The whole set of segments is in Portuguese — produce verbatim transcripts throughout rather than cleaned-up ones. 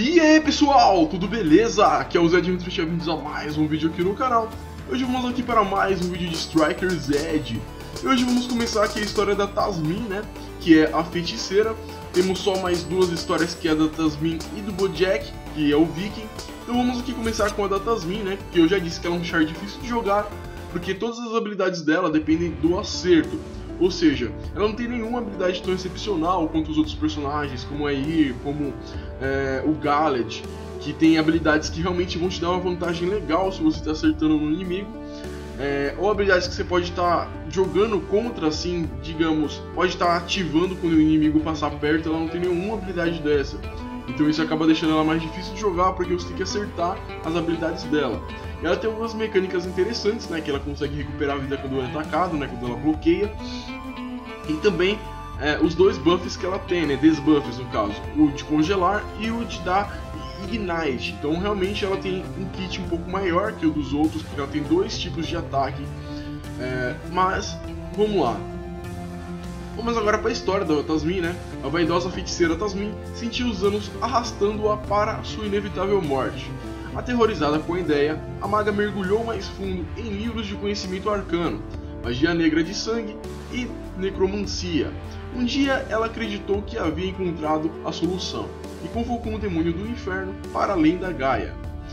E aí pessoal, tudo beleza? Aqui é o Zé Dimitri, bem-vindos a mais um vídeo aqui no canal. Hoje vamos aqui para mais um vídeo de Striker Zed. E hoje vamos começar aqui a história da Tasmin, né? Que é a feiticeira. Temos só mais duas histórias, que é a da Tasmin e do Bojack, que é o Viking. Então vamos aqui começar com a da Tasmin, né? Que eu já disse que ela é um char difícil de jogar, porque todas as habilidades dela dependem do acerto. Ou seja, ela não tem nenhuma habilidade tão excepcional quanto os outros personagens, como a Yer, como é, o Galed, que tem habilidades que realmente vão te dar uma vantagem legal se você está acertando no inimigo. É, ou habilidades que você pode estar tá jogando contra, assim, digamos, pode estar tá ativando quando o inimigo passar perto. Ela não tem nenhuma habilidade dessa. Então isso acaba deixando ela mais difícil de jogar, porque você tem que acertar as habilidades dela. E ela tem algumas mecânicas interessantes, né? Que ela consegue recuperar a vida quando é atacado, né? Quando ela bloqueia. E também é, os dois buffs que ela tem, né? Desbuffs no caso. O de congelar e o de dar Ignite. Então realmente ela tem um kit um pouco maior que o dos outros, porque ela tem dois tipos de ataque. É, mas, vamos lá. Vamos agora para a história da Tasmin, né? A vaidosa feiticeira Tasmin sentiu os anos arrastando-a para sua inevitável morte. Aterrorizada com a ideia, a maga mergulhou mais fundo em livros de conhecimento arcano, magia negra de sangue e necromancia. Um dia ela acreditou que havia encontrado a solução e convocou um demônio do inferno para além da Gaia.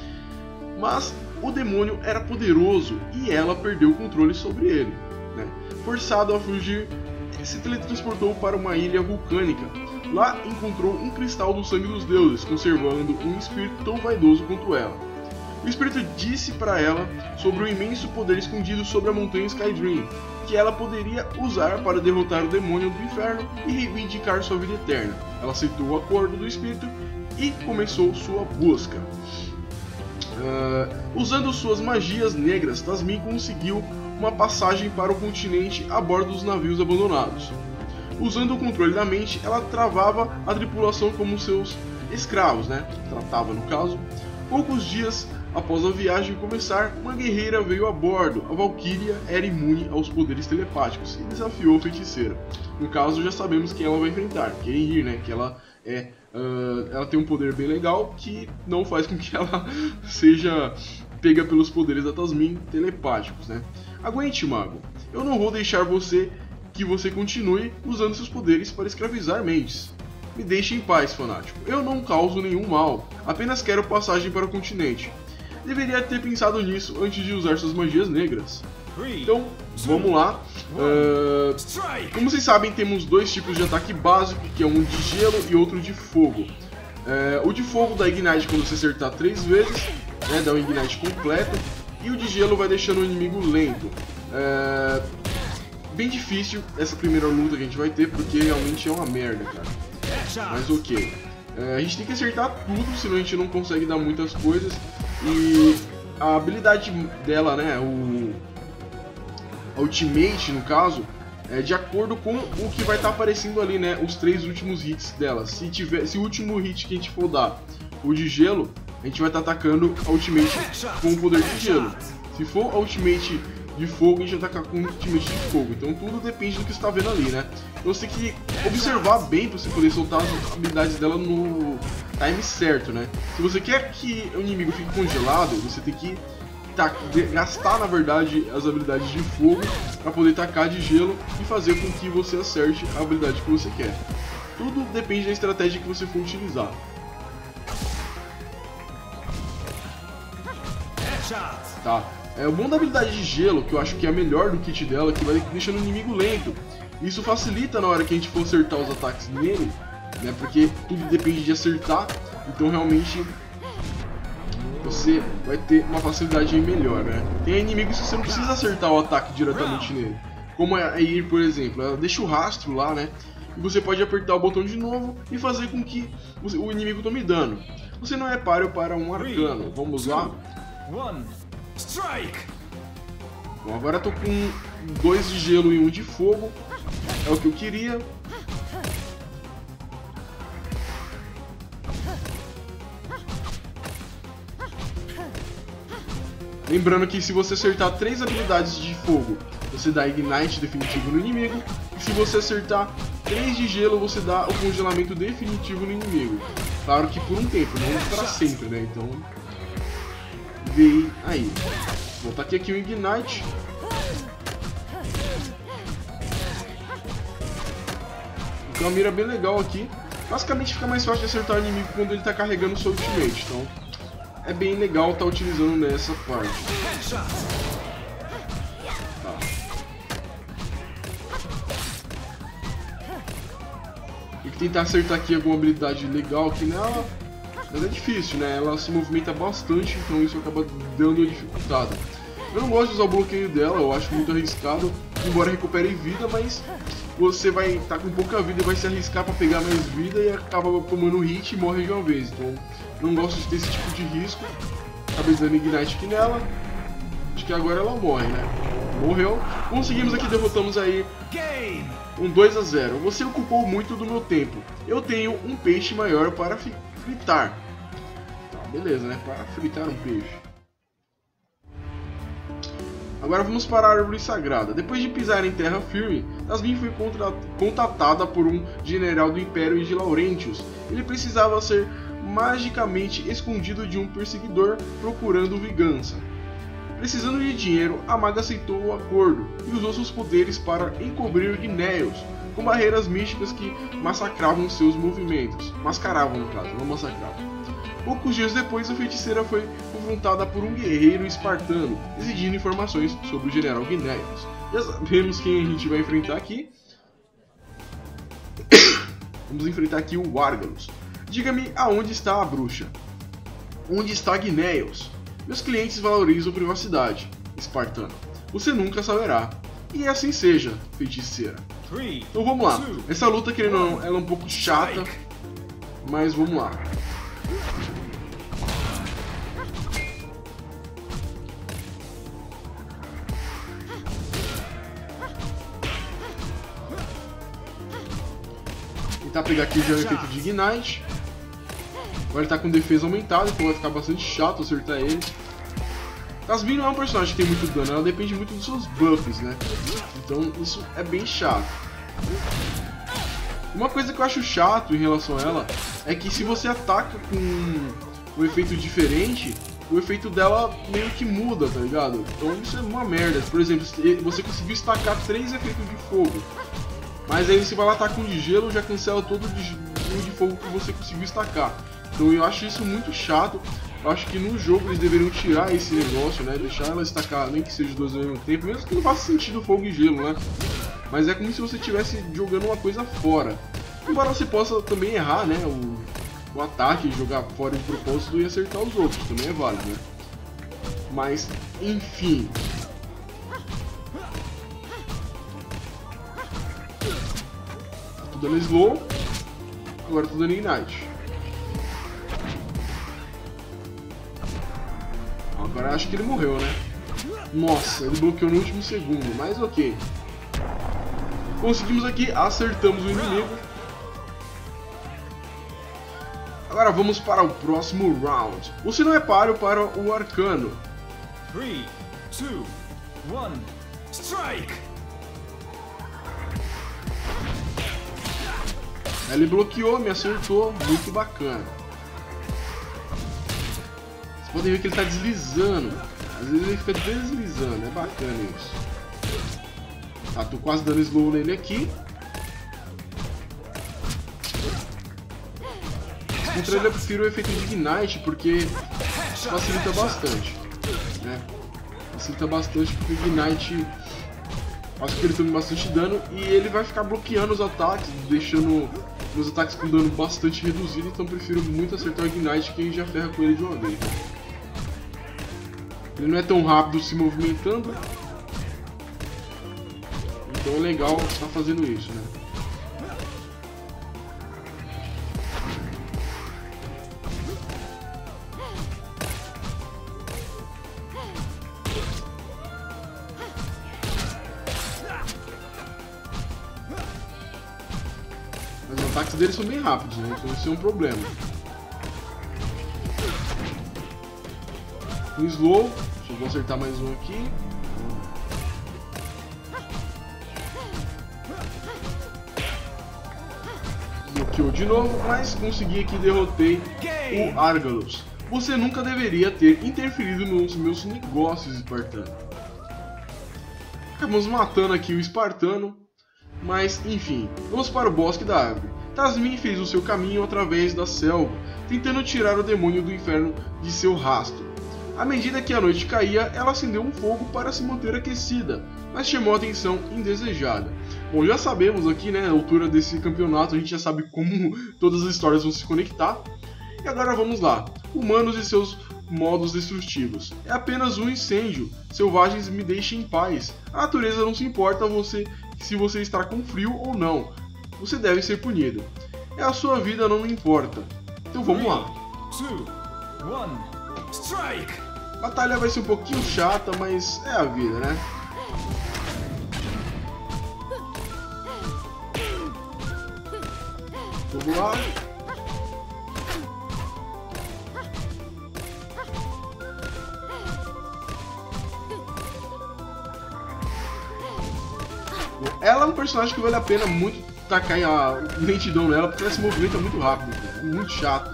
Mas o demônio era poderoso e ela perdeu o controle sobre ele, né? Forçado a fugir, se teletransportou para uma ilha vulcânica. Lá encontrou um cristal do sangue dos deuses, conservando um espírito tão vaidoso quanto ela. O espírito disse para ela sobre o imenso poder escondido sobre a montanha Skydream, que ela poderia usar para derrotar o demônio do inferno e reivindicar sua vida eterna. Ela aceitou o acordo do espírito e começou sua busca. Uh, usando suas magias negras, Tasmin conseguiu uma passagem para o continente a bordo dos navios abandonados. Usando o controle da mente, ela travava a tripulação como seus escravos, né? Tratava no caso. Poucos dias após a viagem começar, uma guerreira veio a bordo. A Valkyria era imune aos poderes telepáticos e desafiou a feiticeira. No caso, já sabemos quem ela vai enfrentar, que é Yer, né? Que ela é, uh, ela tem um poder bem legal que não faz com que ela seja pega pelos poderes da Tasmin telepáticos, né? Aguente, mago. Eu não vou deixar você que você continue usando seus poderes para escravizar mentes. Me deixe em paz, fanático. Eu não causo nenhum mal. Apenas quero passagem para o continente. Deveria ter pensado nisso antes de usar suas magias negras. Então, vamos lá. Uh, como vocês sabem, temos dois tipos de ataque básico, que é um de gelo e outro de fogo. Uh, o de fogo dá Ignite quando você acertar três vezes, né, dá um Ignite completo. E o de gelo vai deixando o inimigo lento. É bem difícil essa primeira luta que a gente vai ter, porque realmente é uma merda, cara. Mas ok. É, a gente tem que acertar tudo, senão a gente não consegue dar muitas coisas. E a habilidade dela, né, o a Ultimate no caso, é de acordo com o que vai estar tá aparecendo ali, né, os três últimos hits dela. Se, tiver, se o último hit que a gente for dar, o de gelo, a gente vai estar tá atacando a Ultimate com o poder de gelo. Se for a Ultimate de fogo, a gente vai atacar com o Ultimate de fogo. Então tudo depende do que você está vendo ali, né? Então você tem que observar bem para você poder soltar as habilidades dela no time certo, né? Se você quer que o inimigo fique congelado, você tem que gastar, na verdade, as habilidades de fogo para poder atacar de gelo e fazer com que você acerte a habilidade que você quer. Tudo depende da estratégia que você for utilizar. Tá. É, o bom da habilidade de gelo, que eu acho que é a melhor do kit dela, que vai deixando o inimigo lento. Isso facilita na hora que a gente for acertar os ataques nele, né? Porque tudo depende de acertar, então realmente você vai ter uma facilidade melhor, né? Tem inimigos que você não precisa acertar o ataque diretamente nele, como a Yer, por exemplo. Ela deixa o rastro lá, né? E você pode apertar o botão de novo e fazer com que o inimigo tome dano. Você não é páreo para um arcano. Vamos lá. Bom, agora eu tô com dois de gelo e um de fogo. É o que eu queria. Lembrando que se você acertar três habilidades de fogo, você dá Ignite definitivo no inimigo. E se você acertar três de gelo, você dá o congelamento definitivo no inimigo. Claro que por um tempo, não para sempre, né? Então, vem aí. Vou tacar aqui o Ignite. Então, uma mira bem legal aqui. Basicamente fica mais fácil de acertar o inimigo quando ele está carregando o seu ultimate. Então, é bem legal estar tá utilizando nessa parte. Tá. Tem que tentar acertar aqui alguma habilidade legal aqui nela. Mas é difícil, né? Ela se movimenta bastante, então isso acaba dando uma dificultada. Eu não gosto de usar o bloqueio dela, eu acho muito arriscado, embora recupere vida, mas você vai estar tá com pouca vida e vai se arriscar para pegar mais vida e acaba tomando hit e morre de uma vez. Então, não gosto de ter esse tipo de risco. Acabei dando Ignite aqui nela. Acho que agora ela morre, né? Morreu. Conseguimos aqui, derrotamos aí um dois a zero. Você ocupou muito do meu tempo. Eu tenho um peixe maior para fritar. Tá, beleza, né? Para fritar um peixe. Agora vamos para a Árvore Sagrada. Depois de pisar em terra firme, Tasmin foi contatada por um general do Império de Laurentius. Ele precisava ser magicamente escondido de um perseguidor procurando vingança. Precisando de dinheiro, a maga aceitou o acordo e usou seus poderes para encobrir Gneos com barreiras místicas que massacravam seus movimentos. Mascaravam, no caso, não massacravam. Poucos dias depois, a feiticeira foi confrontada por um guerreiro espartano, exigindo informações sobre o general Gneos. Já sabemos quem a gente vai enfrentar aqui. Vamos enfrentar aqui o Argalus. Diga-me aonde está a bruxa. Onde está Gneos? Meus clientes valorizam privacidade, espartano. Você nunca saberá. E assim seja, feiticeira. Então vamos lá. Essa luta, querendo ou não, ela é um pouco chata, mas vamos lá. Tentar pegar aqui já o efeito de Ignite. Agora ele tá com defesa aumentada, então vai ficar bastante chato acertar ele. Tasmin não é um personagem que tem muito dano, ela depende muito dos seus buffs, né? Então isso é bem chato. Uma coisa que eu acho chato em relação a ela é que se você ataca com um efeito diferente, o efeito dela meio que muda, tá ligado? Então isso é uma merda. Por exemplo, você conseguiu estacar três efeitos de fogo, mas aí você vai lá atacar um de gelo, já cancela todo o de, de fogo que você conseguiu estacar. Então eu acho isso muito chato. Eu acho que no jogo eles deveriam tirar esse negócio, né? Deixar ela estacar, nem que seja os dois ao mesmo tempo, mesmo que não faça sentido fogo e gelo, né? Mas é como se você estivesse jogando uma coisa fora. Embora você possa também errar, né? O, o ataque, jogar fora de propósito e acertar os outros, também é válido, né? Mas, enfim. Tô dando slow, agora tô dando ignite. Agora acho que ele morreu, né? Nossa, ele bloqueou no último segundo, mas ok. Conseguimos aqui, acertamos o inimigo. Agora vamos para o próximo round. Você não é páreo para o arcano. três, dois, um, strike! Ele bloqueou, me acertou, muito bacana. Vocês podem ver que ele está deslizando. Às vezes ele fica deslizando, é bacana isso. Ah, tô quase dando slow nele aqui. Contra ele eu prefiro o efeito de Ignite porque facilita bastante, né? Facilita bastante porque o Ignite faz com que ele tome bastante dano e ele vai ficar bloqueando os ataques, deixando meus ataques com dano bastante reduzido, então prefiro muito acertar o Ignite que já ferra com ele de uma vez. Ele não é tão rápido se movimentando, então é legal estar fazendo isso, né? Mas os ataques deles são bem rápidos, né? Então isso é um problema. Um slow, deixa eu vou acertar mais um aqui. Bloqueou de novo, mas consegui aqui, derrotei o Argalus. Você nunca deveria ter interferido nos meus negócios, espartano. Acabamos matando aqui o espartano, mas enfim, vamos para o bosque da árvore. Tasmin fez o seu caminho através da selva, tentando tirar o demônio do inferno de seu rastro. À medida que a noite caía, ela acendeu um fogo para se manter aquecida, mas chamou a atenção indesejada. Bom, já sabemos aqui, né, a altura desse campeonato, a gente já sabe como todas as histórias vão se conectar. E agora vamos lá. Humanos e seus modos destrutivos. É apenas um incêndio. Selvagens, me deixem em paz. A natureza não se importa você se você está com frio ou não. Você deve ser punido. É a sua vida, não me importa. Então vamos lá. A batalha vai ser um pouquinho chata, mas é a vida, né? Vamos lá. Ela é um personagem que vale a pena muito tacar a lentidão nela, porque ela se movimenta muito rápido, cara. Muito chato.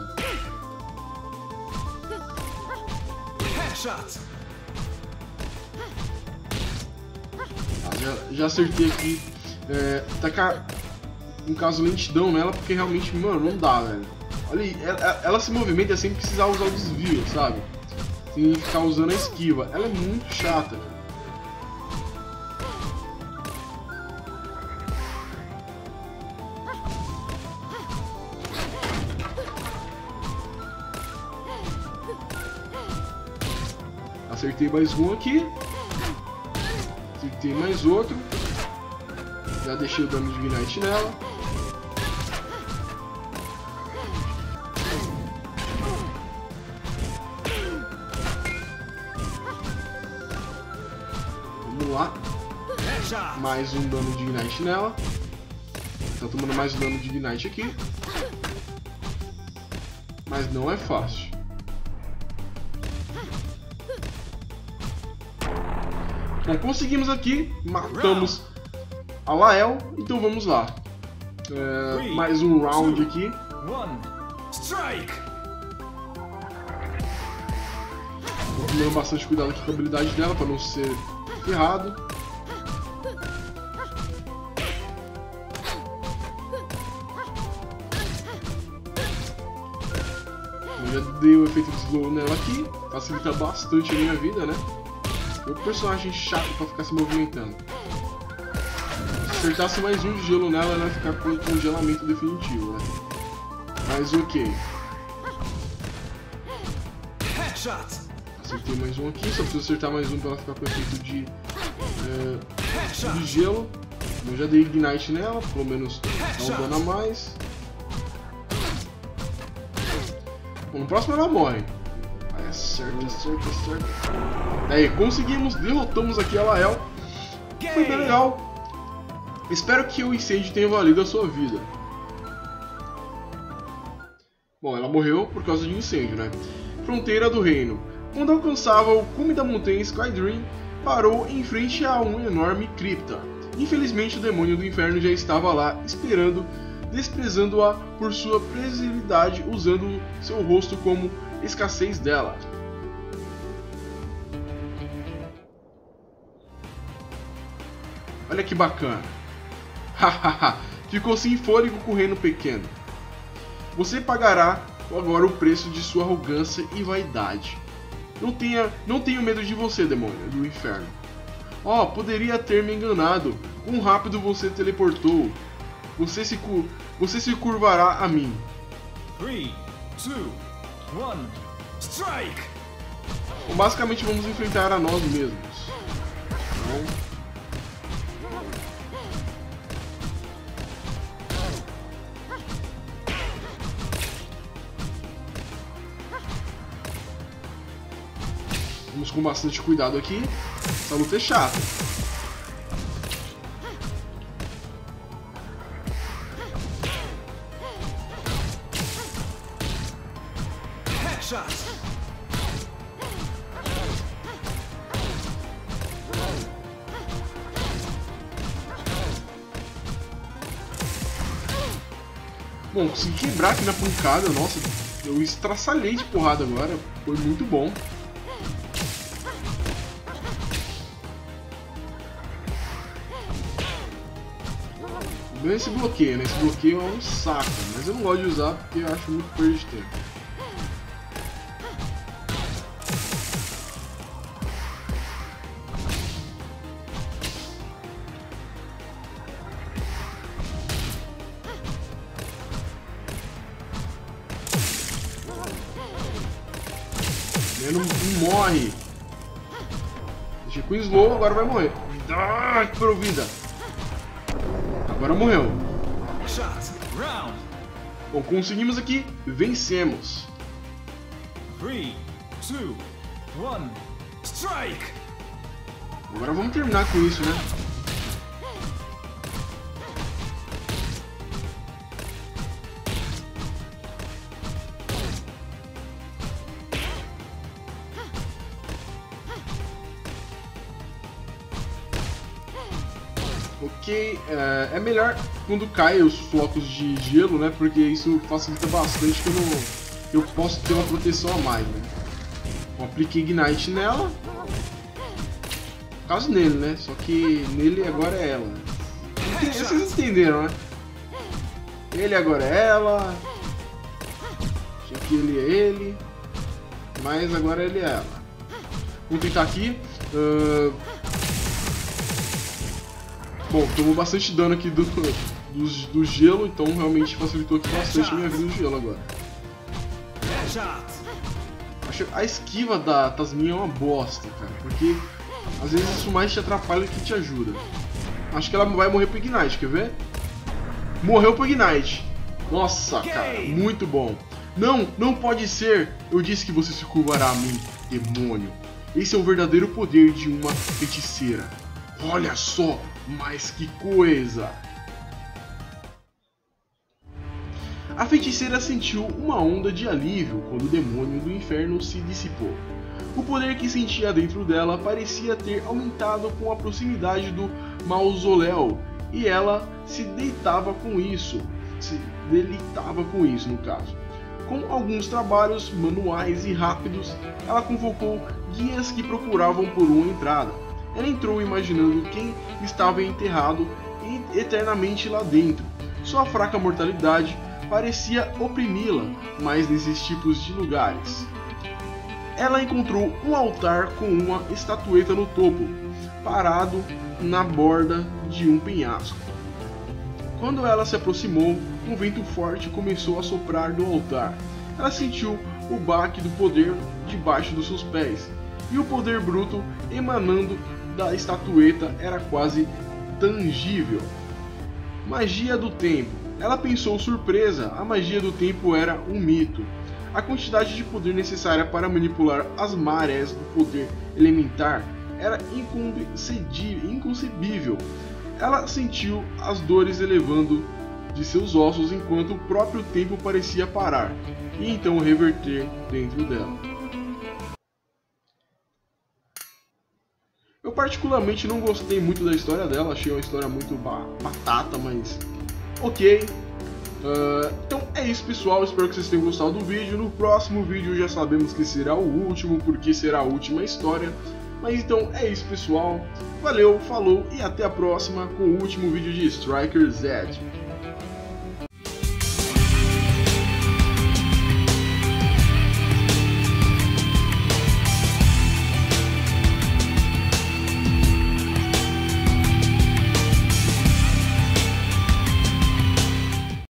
Ah, já, já acertei aqui. É, tacar, no caso, lentidão nela, porque realmente, mano, não dá, velho. Olha aí, ela, ela se movimenta sem precisar usar o desvio, sabe? Sem ficar usando a esquiva. Ela é muito chata, cara. Acertei mais um aqui. Acertei mais outro. Já deixei o dano de Ignite nela. Vamos lá. Mais um dano de Ignite nela. Tá tomando mais um dano de Ignite aqui. Mas não é fácil. Bom, conseguimos aqui, matamos a Lael, então vamos lá. É, mais um round aqui. Tô tomando bastante cuidado aqui com a habilidade dela para não ser ferrado. Eu já dei o efeito de slow nela aqui, facilita bastante a minha vida, né? O personagem chato pra ficar se movimentando. Se acertasse mais um de gelo nela, ela ia ficar com congelamento definitivo, né? Mas ok. Acertei mais um aqui, só preciso acertar mais um pra ela ficar com efeito de, é, de gelo. Eu já dei Ignite nela, pelo menos dá um dano a mais. Bom, no próximo ela morre. Acerta, acerta, acerta. Aí, conseguimos, derrotamos aqui a Lael. Foi bem legal. Espero que o incêndio tenha valido a sua vida. Bom, ela morreu por causa de incêndio, né? Fronteira do reino. Quando alcançava o cume da montanha Skydream, parou em frente a um enorme cripta. Infelizmente, o demônio do inferno já estava lá, esperando, desprezando-a por sua preservidade, usando seu rosto como escassez dela. Olha que bacana. Hahaha. Ficou sem fôlego com o reino pequeno. Você pagará agora o preço de sua arrogância e vaidade. Não tenha, não tenho medo de você, demônio do inferno. Oh, poderia ter me enganado. Quão rápido você teleportou. Você se, você se curvará a mim. três, dois, um, strike! Bom, basicamente vamos enfrentar a nós mesmos. Então, vamos com bastante cuidado aqui. Essa luta é chata. Bom, consegui quebrar aqui na pancada, nossa, eu estraçalhei de porrada agora, foi muito bom. Bem esse bloqueio, né? Esse bloqueio é um saco, mas eu não gosto de usar porque eu acho muito perda de tempo. Ele não, não morre. Deixei com slow, agora vai morrer. Ah, que provida. Agora morreu. Bom, conseguimos aqui, vencemos. três, dois, um, strike! Agora vamos terminar com isso, né? Ok, é, é melhor quando cai os flocos de gelo, né? Porque isso facilita bastante que eu, não, eu posso ter uma proteção a mais, né? Eu apliquei Ignite nela. No caso nele, né? Só que nele agora é ela. Vocês entenderam, né? Ele agora é ela. Achei que ele é ele. Mas agora ele é ela. Vamos tentar aqui. Uh... Bom, tomou bastante dano aqui do, do, do gelo, então realmente facilitou aqui bastante a minha vida no gelo agora. Acho a esquiva da Tasmin é uma bosta, cara, porque às vezes isso mais te atrapalha do que te ajuda. Acho que ela vai morrer pro Ignite, quer ver? Morreu pro Ignite. Nossa, cara, muito bom. Não, não pode ser. Eu disse que você se curvará a mim, demônio. Esse é o verdadeiro poder de uma feiticeira. Olha só, mas que coisa! A feiticeira sentiu uma onda de alívio quando o demônio do inferno se dissipou. O poder que sentia dentro dela parecia ter aumentado com a proximidade do mausoléu, e ela se deitava com isso, se deleitava com isso no caso. Com alguns trabalhos manuais e rápidos, ela convocou guias que procuravam por uma entrada. Ela entrou imaginando quem estava enterrado eternamente lá dentro. Sua fraca mortalidade parecia oprimi-la mais nesses tipos de lugares. Ela encontrou um altar com uma estatueta no topo, parado na borda de um penhasco. Quando ela se aproximou, um vento forte começou a soprar do altar. Ela sentiu o baque do poder debaixo dos seus pés, e o poder bruto emanando da estatueta era quase tangível. Magia do tempo. Ela pensou surpresa, a magia do tempo era um mito. A quantidade de poder necessária para manipular as marés do poder elementar era inconcebível. Ela sentiu as dores elevando de seus ossos enquanto o próprio tempo parecia parar, e então reverter dentro dela. Eu particularmente não gostei muito da história dela, achei uma história muito ba batata, mas ok. Uh, então é isso, pessoal, espero que vocês tenham gostado do vídeo. No próximo vídeo já sabemos que será o último, porque será a última história. Mas então é isso, pessoal, valeu, falou e até a próxima com o último vídeo de Striker Zed.